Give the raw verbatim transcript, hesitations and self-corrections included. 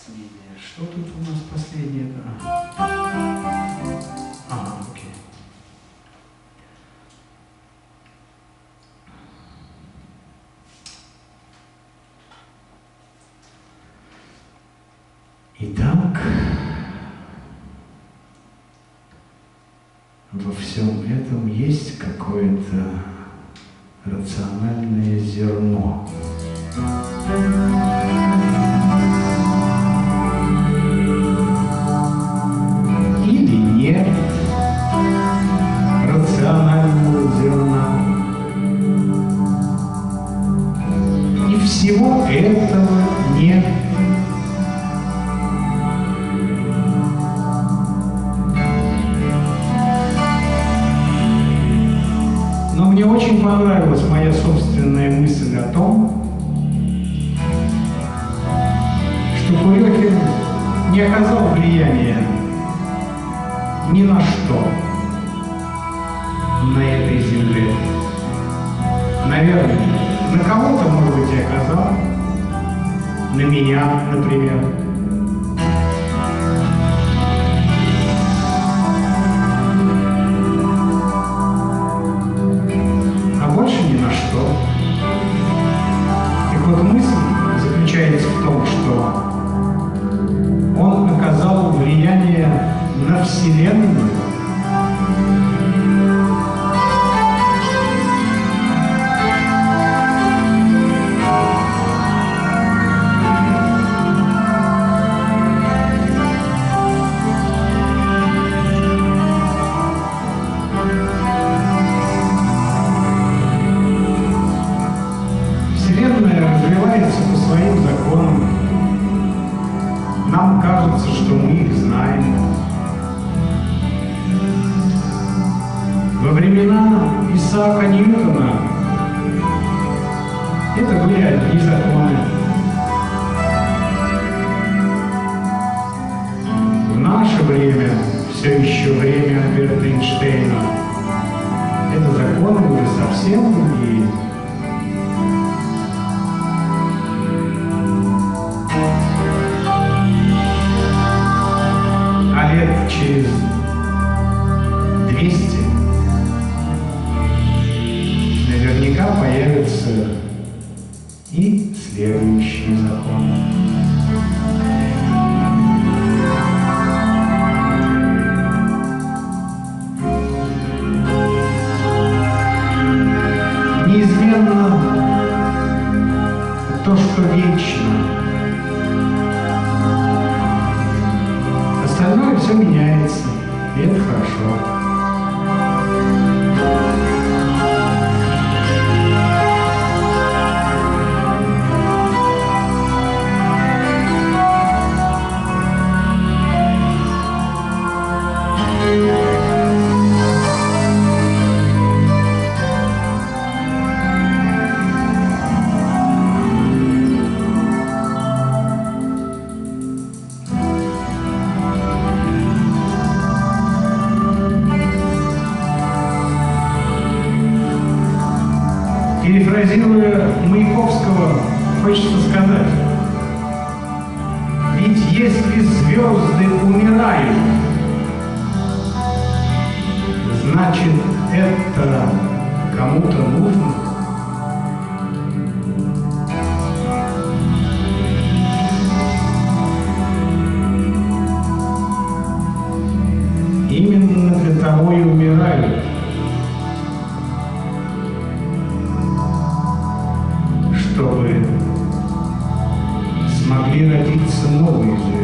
последнее. Что тут у нас последнее? Ага, окей. Итак, во всем этом есть какое-то рациональное зерно. Или нет рационального зерна. И всего этого нет. Но мне очень понравилась моя собственная мысль о том, что Курехин не оказал влияния ни на что на этой земле. Наверное, на кого-то, может быть, и оказал, на меня, например. А больше ни на что. Так вот, мысль заключается в том, что он оказал влияние на Вселенную. Вселенная развивается по своим законам. Нам кажется, что мы их знаем. Во времена Исаака Ньютона это были одни законы. В наше время, все еще время Альберта Эйнштейна, это законы уже совсем другие. А лет через двести наверняка появятся и следующие законы. Неизменно то, что вечно. Остальное все меняется, и это хорошо. Перефразируя Маяковского, хочется сказать: ведь если звезды умирают, значит, это кому-то нужно. Именно для того и умирают, чтобы смогли родиться новые звезды.